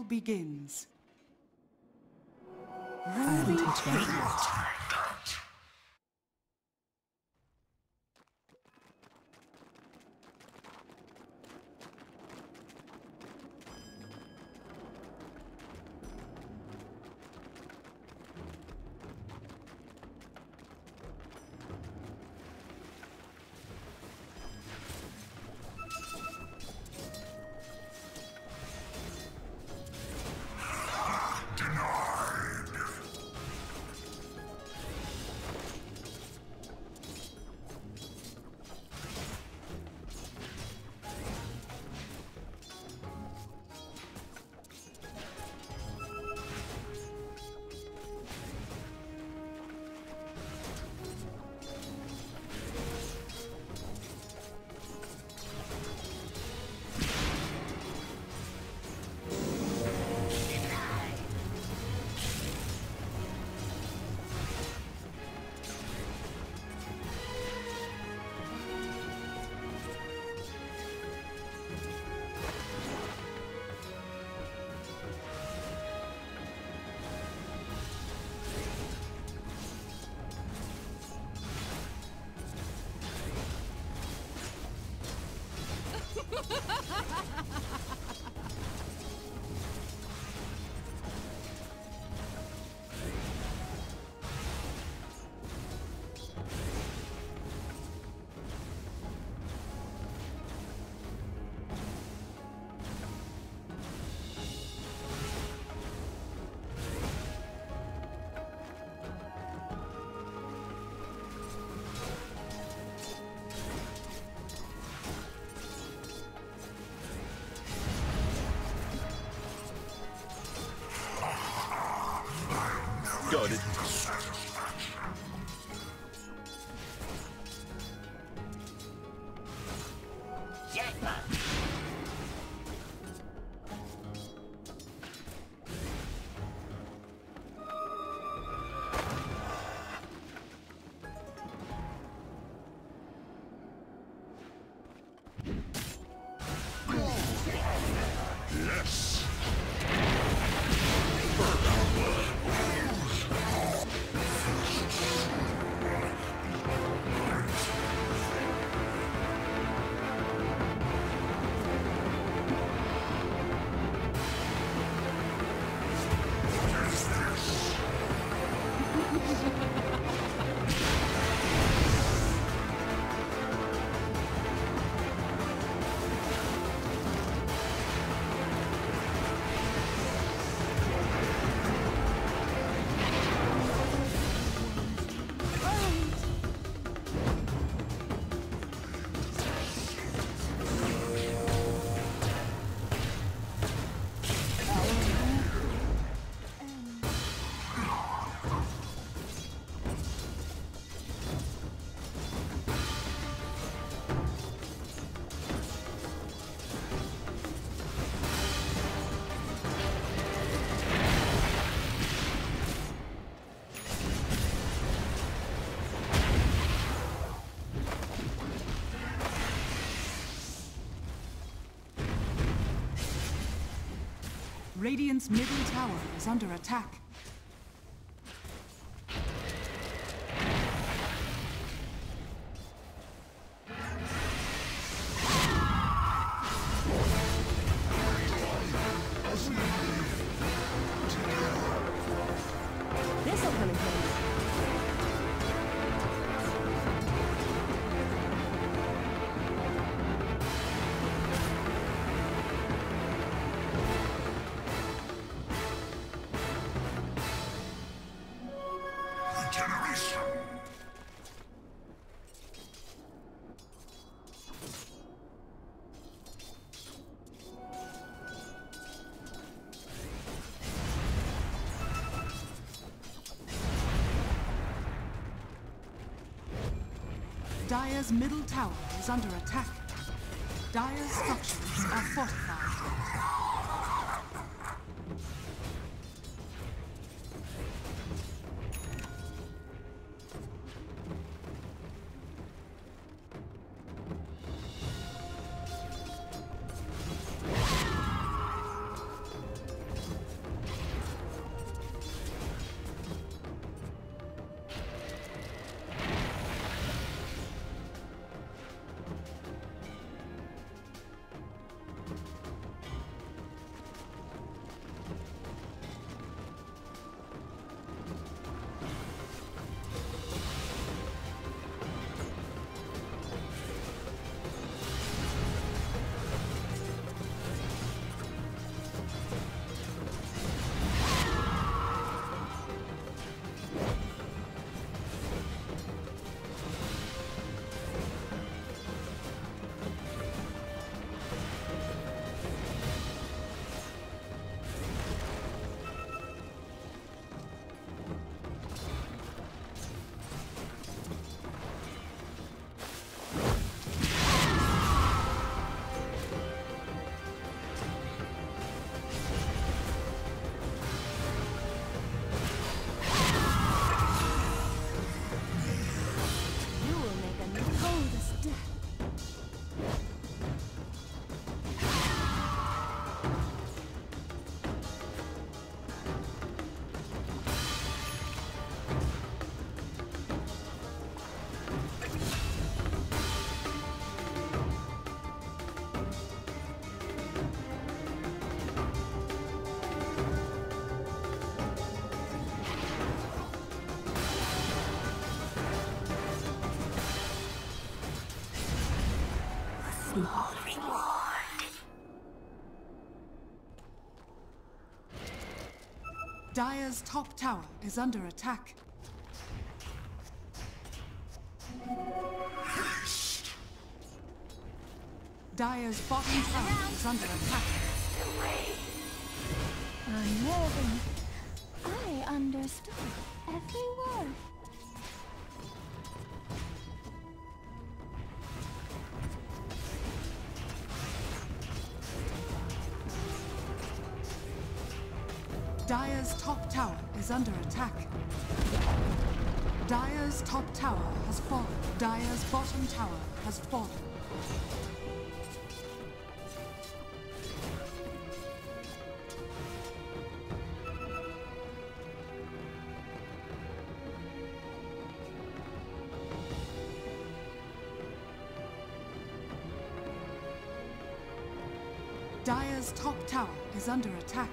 begins. I'll teach them. Got it. Radiant's middle tower is under attack. This'll come in handy. Dire's middle tower is under attack. Dire's structures are fortified. Dire's top tower is under attack. Dire's bottom tower is under attack. Unnerving. I understood every word. Dire's top tower is under attack. Dire's top tower has fallen. Dire's bottom tower has fallen. Dire's top tower is under attack.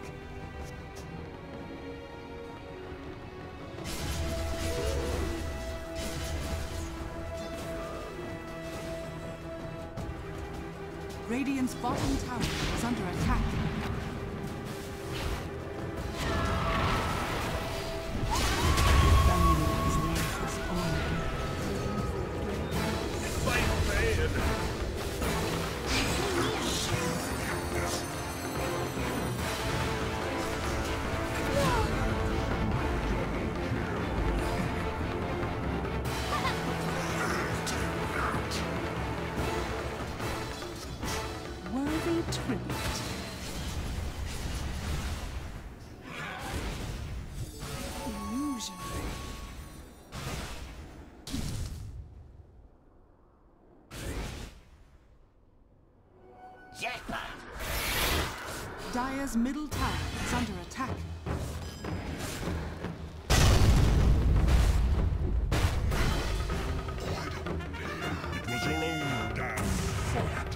Radiant's bottom tower is under attack. Worthy tribute. Illusion. Dire's middle tower is under attack. It was your own damn fault.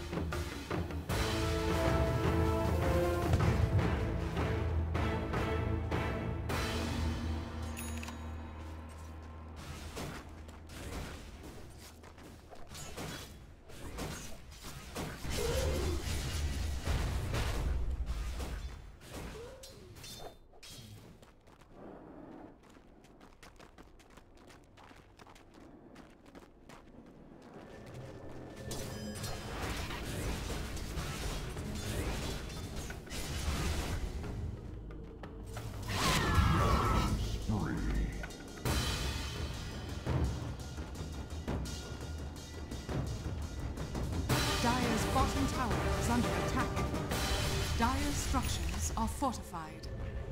Dire's bottom tower is under attack. Dire's structures are fortified.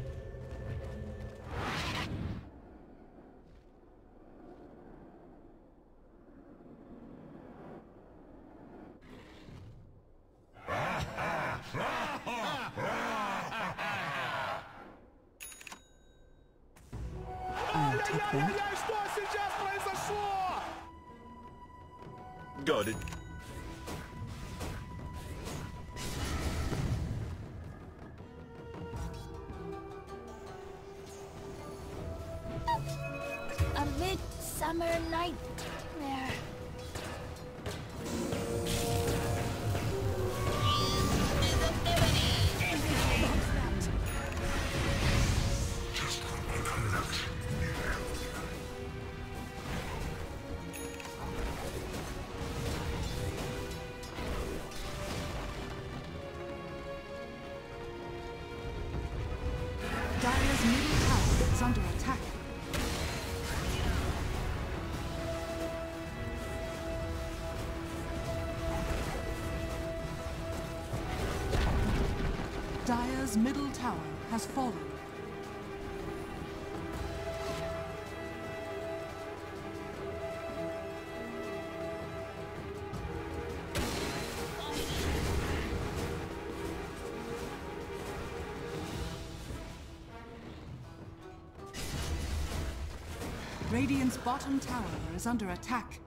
I'll take that. Got it. A midsummer nightmare. Dire's middle tower is under attack. Dire's middle tower has fallen. Radiant's bottom tower is under attack.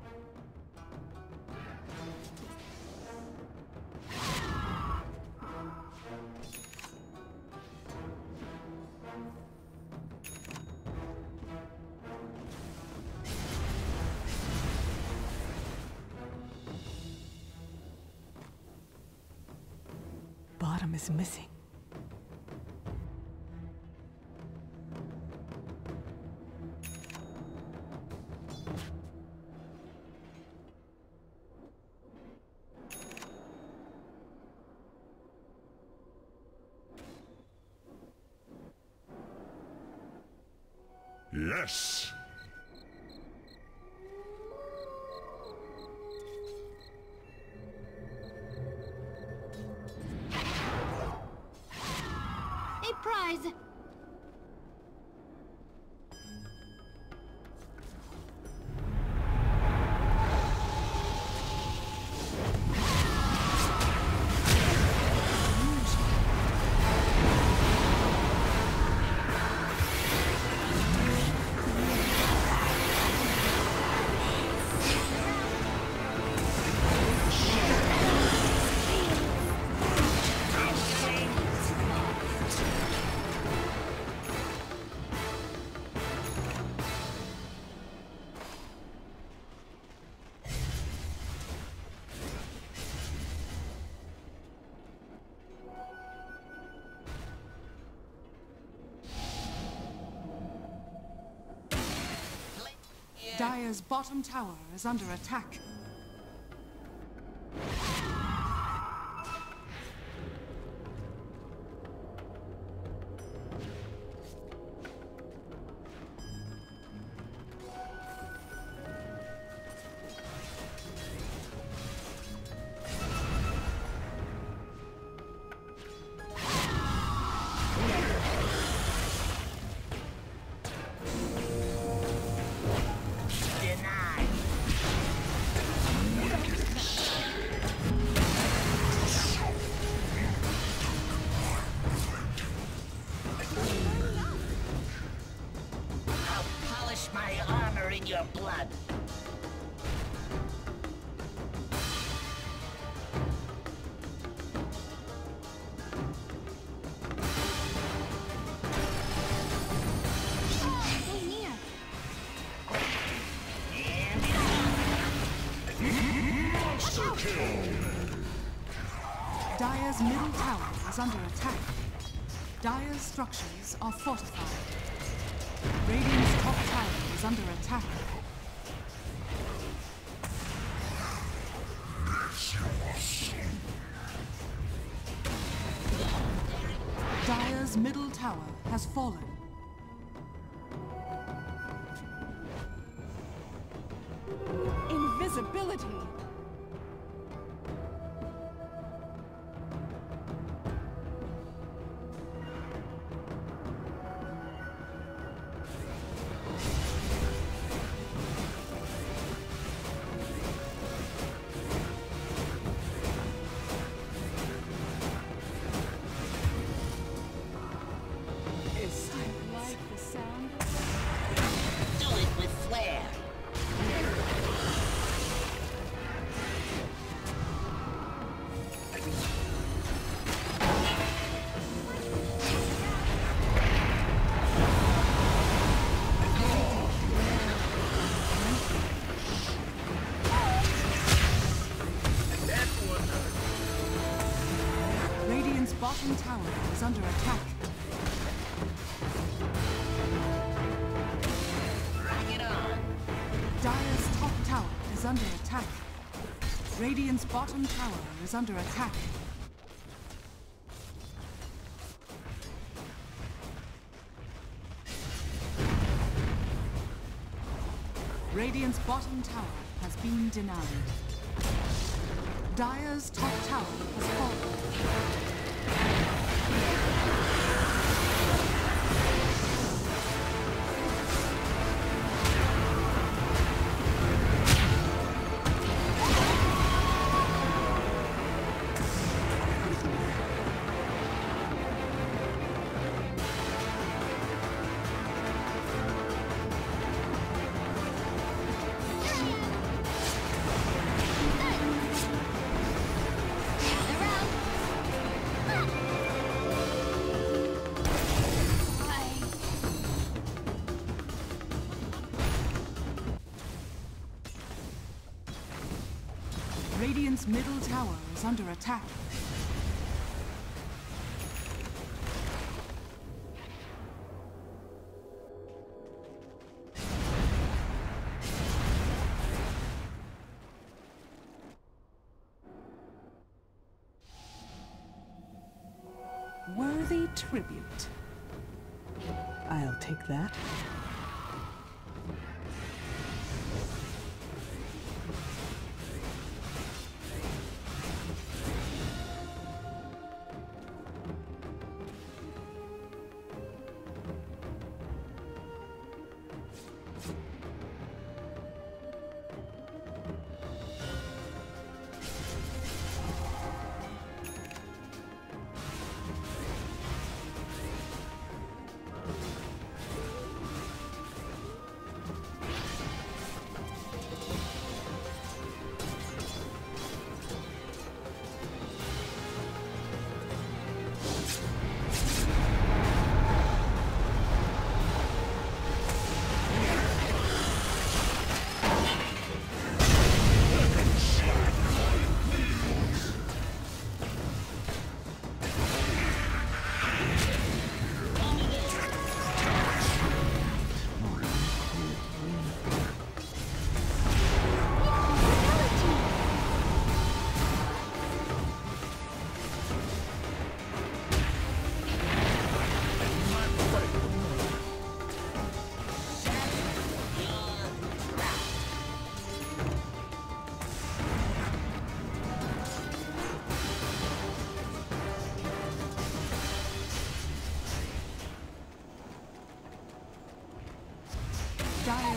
Bottom is missing. Yes. A prize! Dire's bottom tower is under attack. My armor in your blood. Stay near. Monster kill. Dire's middle tower is under attack. Dire's structures are fortified. Radiant's top tower is under attack. Dire's middle tower has fallen. Invisibility! Do it with flair. Radiant's bottom tower is under attack. Bring it on. Dire's top tower is under attack. Radiant's bottom tower is under attack. Radiant's bottom tower has been denied. Dire's top tower has fallen. Radiant's middle tower is under attack. Worthy tribute. I'll take that.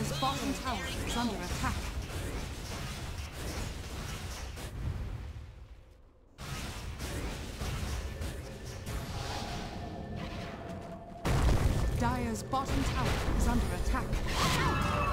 Dire's bottom tower is under attack. Dire's bottom tower is under attack.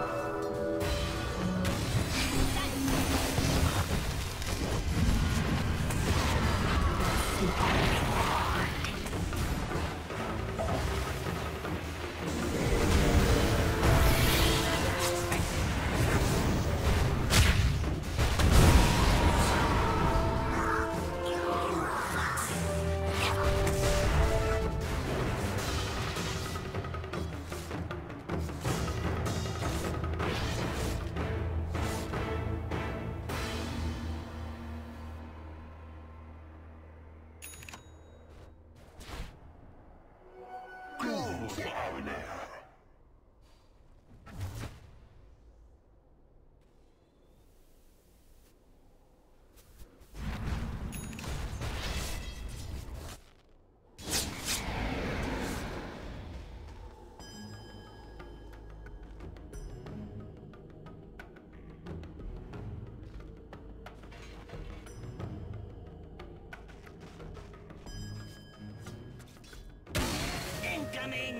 Incoming!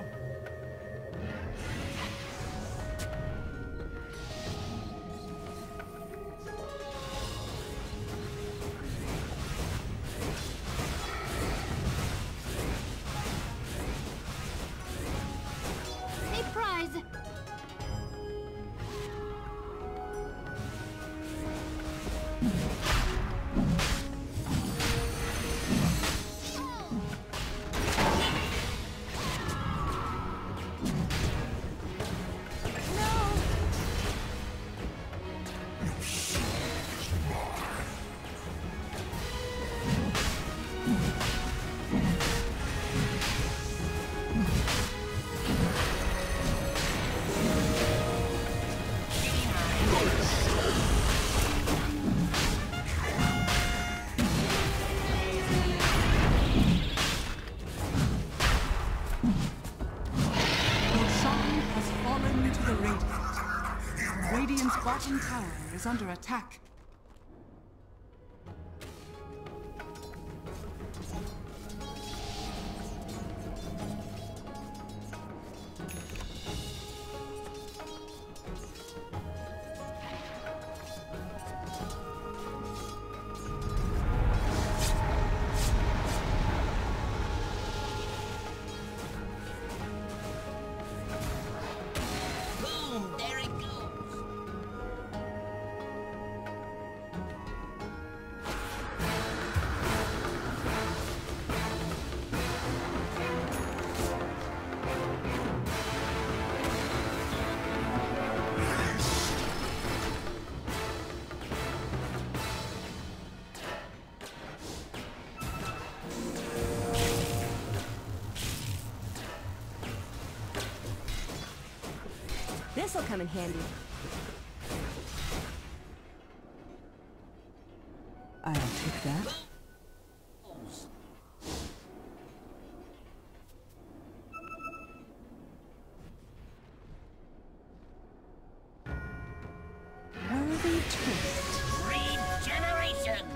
A prize. Radiant's bottom tower is under attack. Boom! There it goes! This'll come in handy. I'll take that. Worthy twist. Regeneration!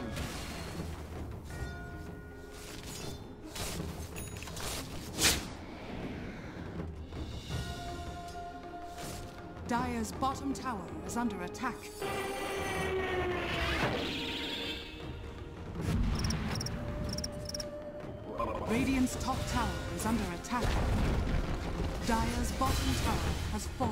Dire's bottom tower is under attack. Radiant's top tower is under attack. Dire's bottom tower has fallen.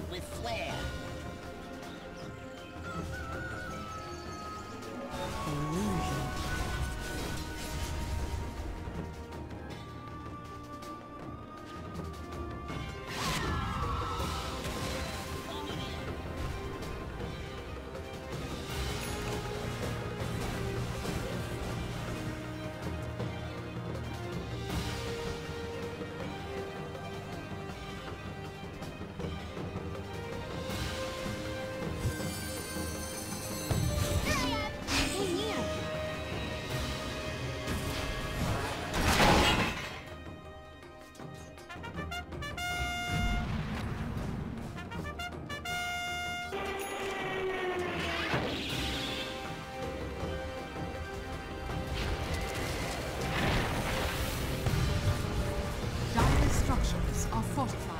with flair. Illusion. Dire structures are fortified.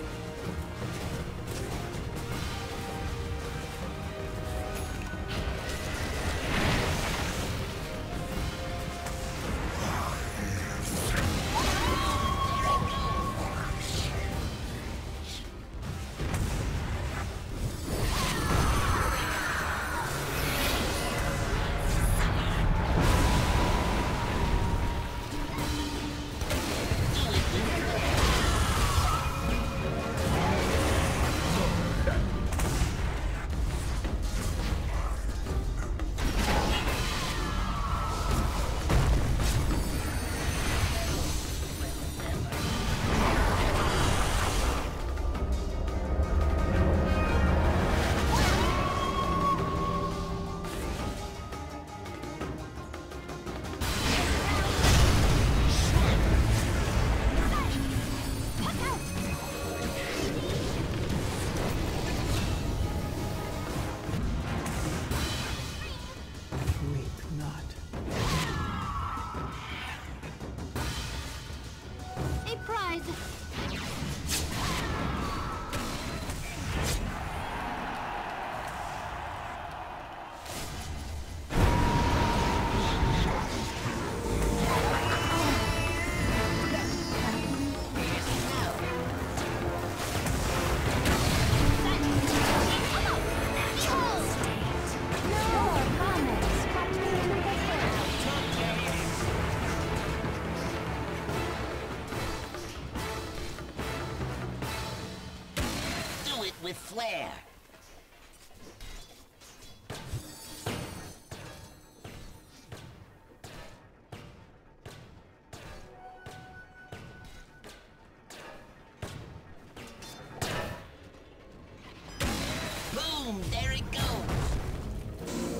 Weep not. A prize. Do it with flair. Boom! There it goes.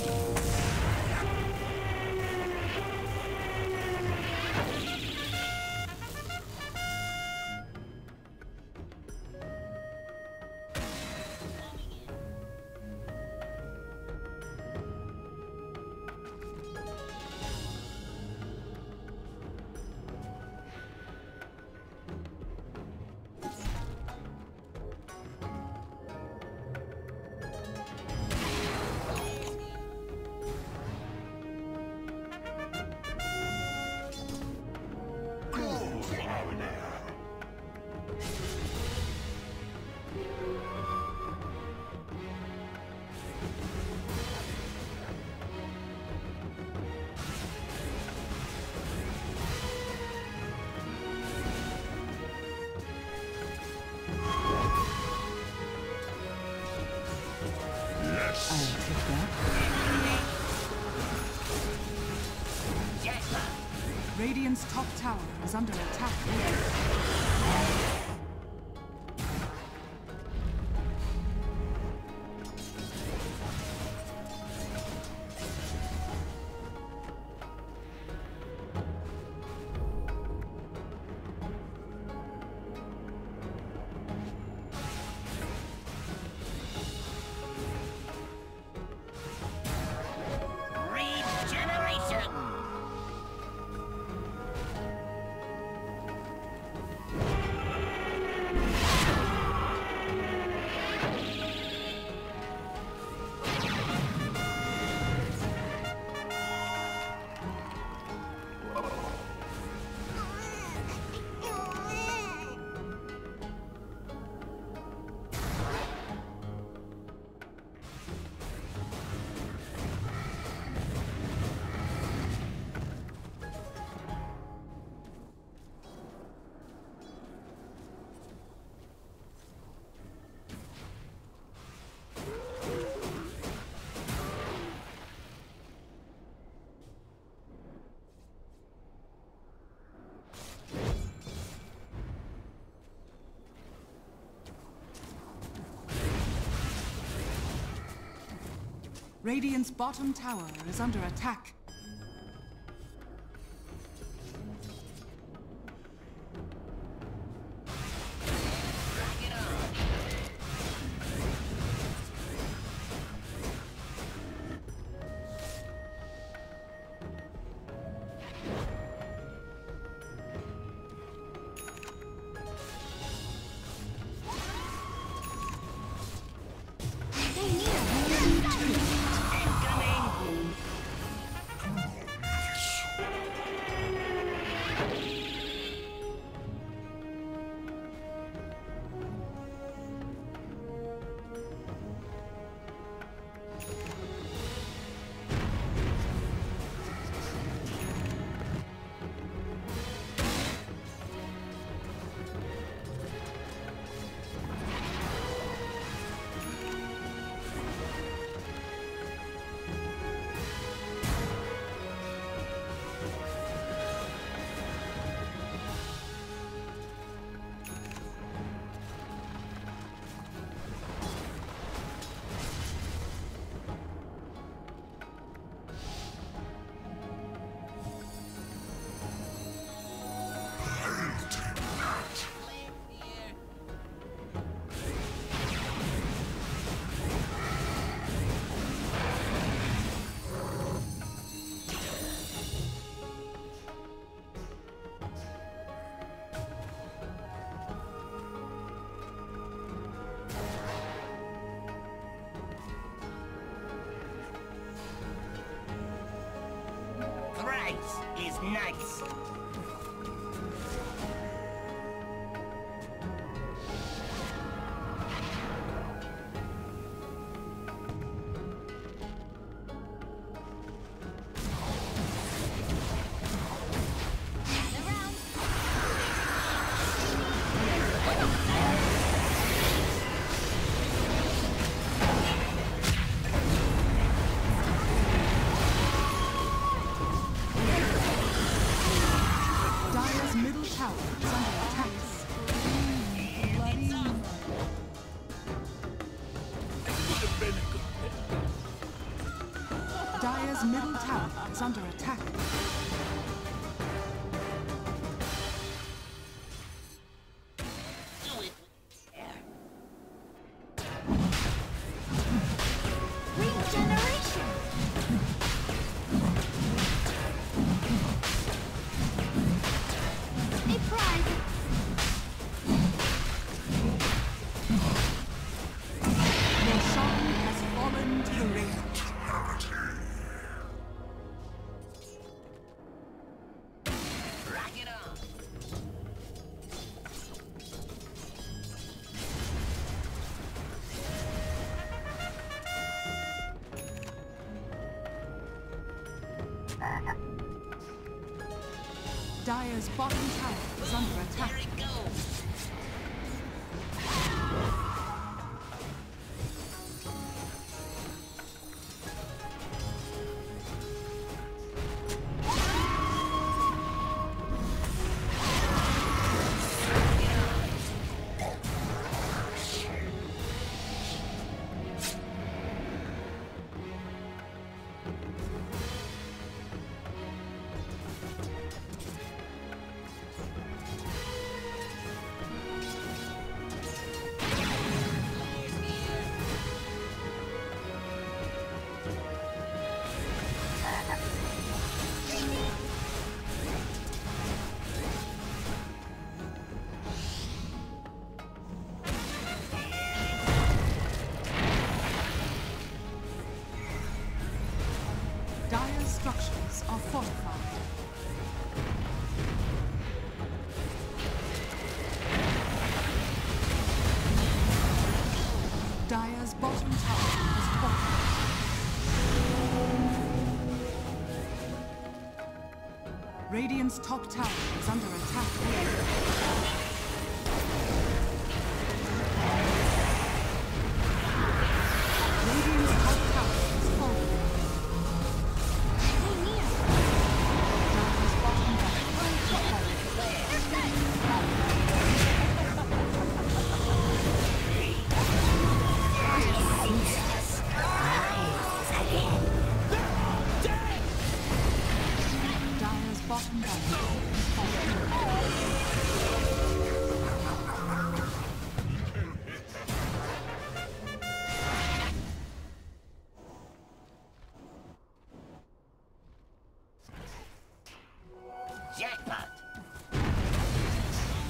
I'll take that. Radiant's top tower is under attack. Regeneration! Radiant's bottom tower is under attack. Is nice. Dire's middle tower is under attack. Regeneration! A prize! Roshan has fallen to the ring. Dire's bottom tower is under attack. There it goes. Dire's structures are fortified. Dire's bottom tower is fortified. Radiant's top tower is under attack. Radiant's top tower is falling. Dire's bottom tower is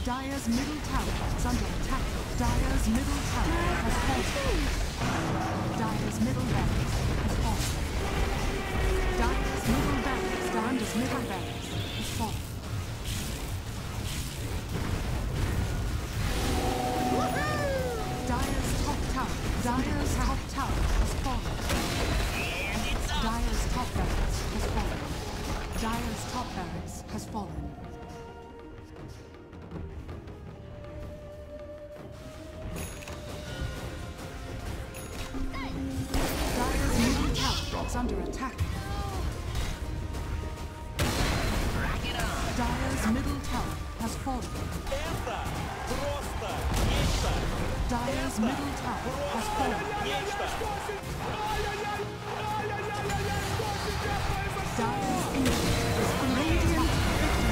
Dire's middle tower is under attack. Dire's middle tower has fallen. Dire's middle barracks has fallen. Dire's middle barracks, Dire's middle barracks has fallen. Dire's top tower has fallen. Dire's top barracks has fallen. Dire's top barracks has fallen. Dire's middle tower is under attack. Dire's middle tower has fallen. Dire's middle tower has fallen. Dire's injury is radiant victory.